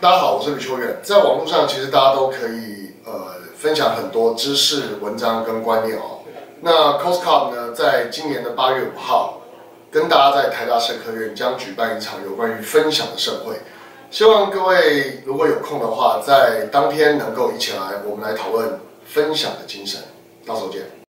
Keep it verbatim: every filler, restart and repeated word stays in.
大家好，我是吕秋远。在网络上，其实大家都可以呃分享很多知识、文章跟观念哦。那 COSCUP 呢，在今年的八月五号，跟大家在台大社科院将举办一场有关于分享的盛会。希望各位如果有空的话，在当天能够一起来，我们来讨论分享的精神。到时候见。